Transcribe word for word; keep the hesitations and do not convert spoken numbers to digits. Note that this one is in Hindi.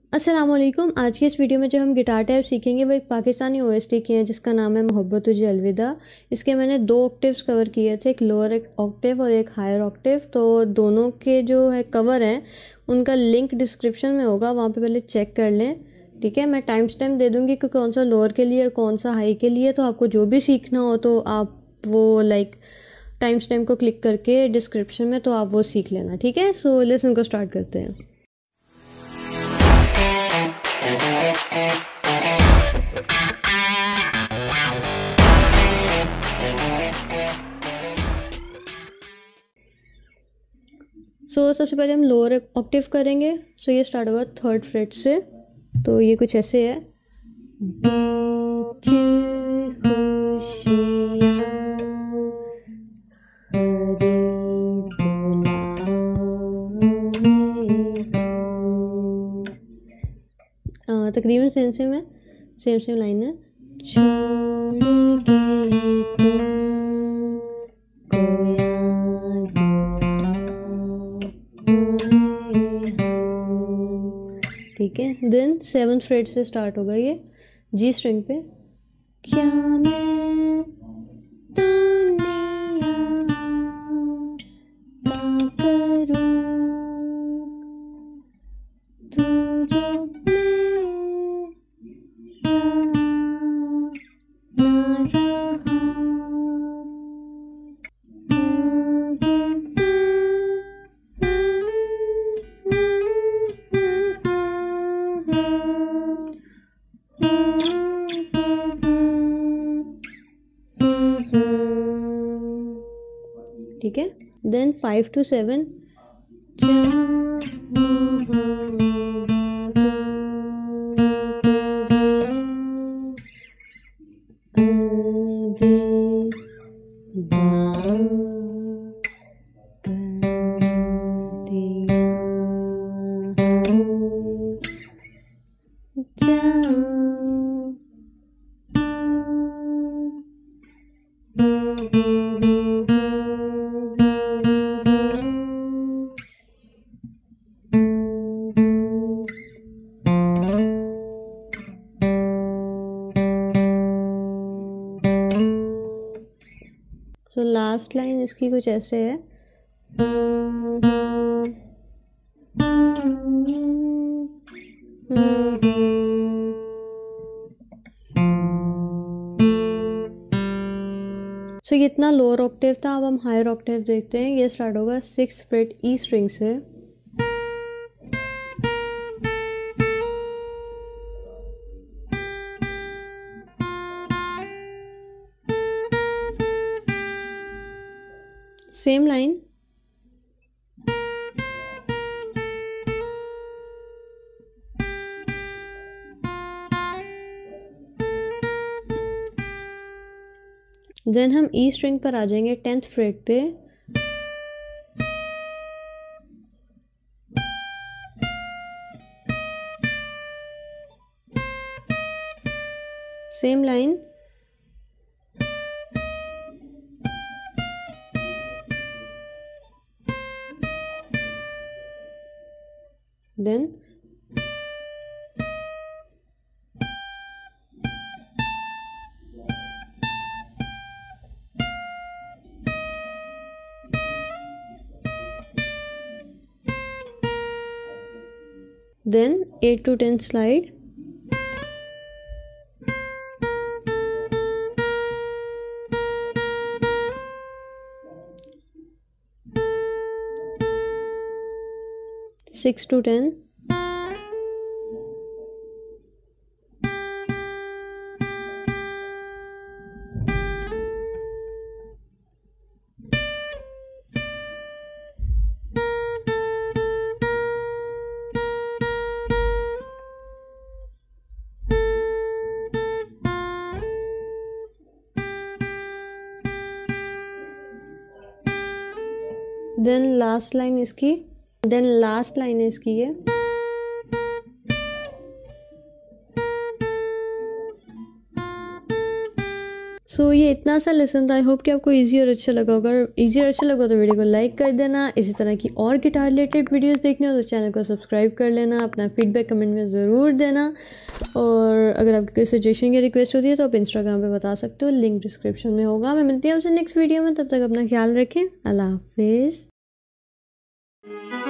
अस्सलाम वालेकुम। आज की इस वीडियो में जो हम गिटार टाइप सीखेंगे वो एक पाकिस्तानी ओएसटी की है जिसका नाम है मोहब्बत तुझे अलविदा। इसके मैंने दो ऑक्टेव्स कवर किए थे, एक लोअर ऑक्टेव और एक हायर ऑक्टेव। तो दोनों के जो है कवर हैं उनका लिंक डिस्क्रिप्शन में होगा, वहाँ पे पहले चेक कर लें। ठीक है, मैं टाइम स्टैम्प दे दूँगी कि कौन सा लोअर के लिए और कौन सा हाई के लिए। तो आपको जो भी सीखना हो तो आप वो लाइक टाइम स्टैम्प को क्लिक करके डिस्क्रिप्शन में तो आप वो सीख लेना। ठीक है, सो लेसन को स्टार्ट करते हैं। सो so, सबसे पहले हम लोअर ऑक्टेव करेंगे। सो so, ये स्टार्ट होगा थर्ड फ्रेट से। तो ये कुछ ऐसे है। तकरीबन सेम सेम है, सेम सेम लाइन है। ठीक है, देन सेवन्थ फ्रेट से स्टार्ट होगा ये जी स्ट्रिंग पे। क्या मैं ठीक है, देन फाइव टू सेवन। तो लास्ट लाइन इसकी कुछ ऐसे है। सो so, ये इतना लोअर ऑक्टेव था। अब हम हायर ऑक्टेव देखते हैं। ये स्टार्ट होगा सिक्स फ्रेट ई स्ट्रिंग से। Same line. देन हम ई स्ट्रिंग पर आ जाएंगे टेंथ फ्रेट पे। Same line. Then then eight two ten slide. Six two ten. Then last line इसकी देन लास्ट लाइन इसकी है। सो so, ये इतना सा लेसन था। आई होप कि आपको इजी और अच्छा लगा होगा। अगर इजी और अच्छा लगा तो वीडियो को लाइक कर देना। इसी तरह की और गिटार रिलेटेड वीडियोस देखने हो तो चैनल को सब्सक्राइब कर लेना। अपना फीडबैक कमेंट में ज़रूर देना, और अगर आपकी कोई सजेशन या रिक्वेस्ट होती है तो आप इंस्टाग्राम पे बता सकते हो, लिंक डिस्क्रिप्शन में होगा। मैं मिलती हूँ आपसे नेक्स्ट वीडियो में, तब तक अपना ख्याल रखें। अल्लाह हाफिज़।